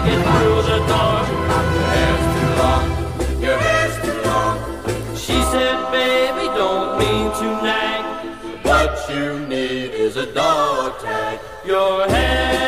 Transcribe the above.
make it through the door. Your hair's too long, your hair's too long. She said, baby, don't mean to nag. What you need is a dog tag. Your hair